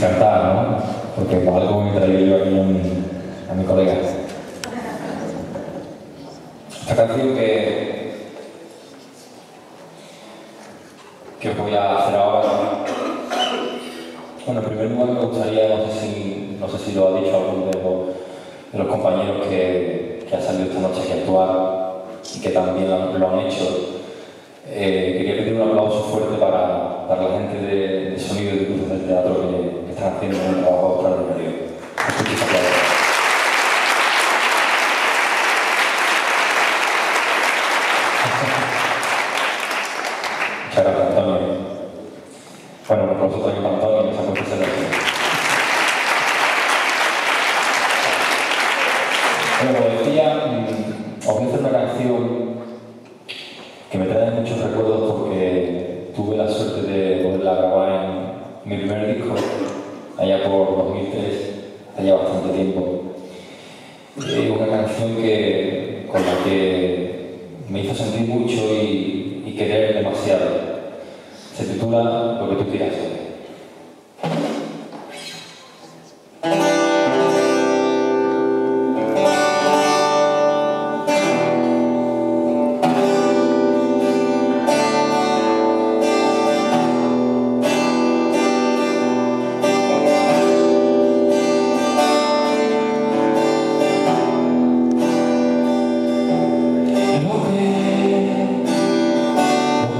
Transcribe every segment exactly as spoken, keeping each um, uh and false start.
cantar, ¿no? Porque por algo me he traído yo aquí a mi, a mi colega. Esta canción que, que os voy a hacer ahora. Bueno, en primer lugar me gustaría, no sé si, no sé si lo ha dicho alguno de los, de los compañeros que, que ha salido esta noche aquí a actuar y que también lo, lo han hecho. Eh, quería pedir un aplauso fuerte para, para la gente de, de sonido y de luces del teatro que, que están haciendo un trabajo extraordinario. Muchos aplausos. Muchas gracias, Antonio. Bueno, un aplauso también para Antonio, que se ha puesto ese deseo. Bueno, como decía, os voy a hacer una canción que me trae muchos recuerdos porque tuve la suerte de poderla grabar en mi primer disco, allá por dos mil tres, hace ya bastante tiempo. Es una canción que, con la que me hizo sentir mucho y, y querer demasiado. Se titula Lo que tú quieras saber.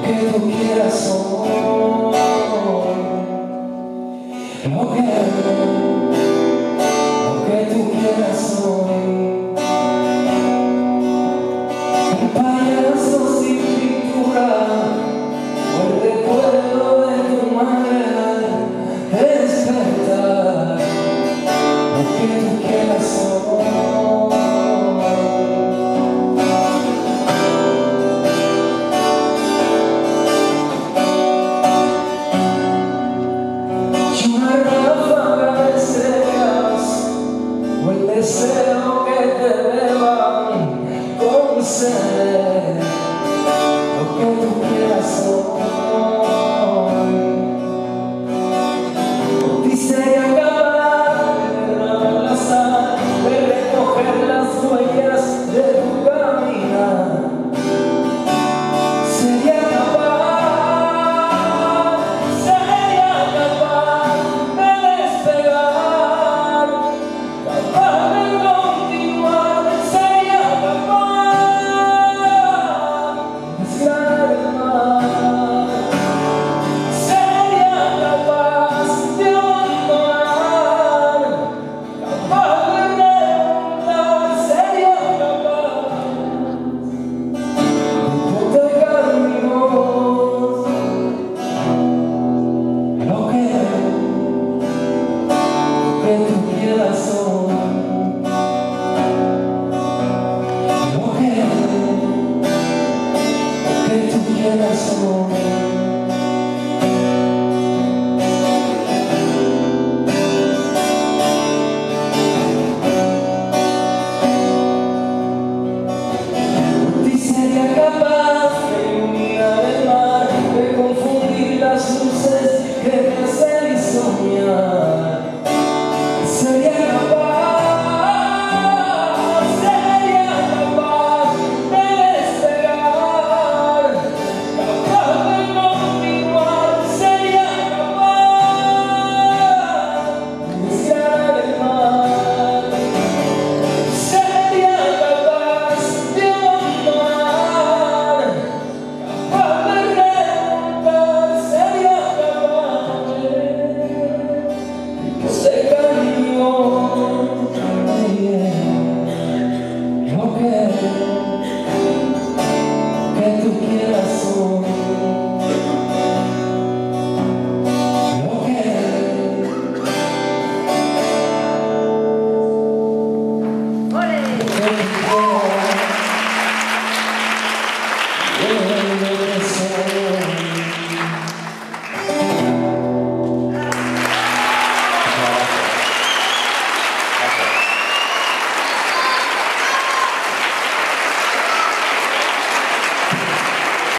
Lo que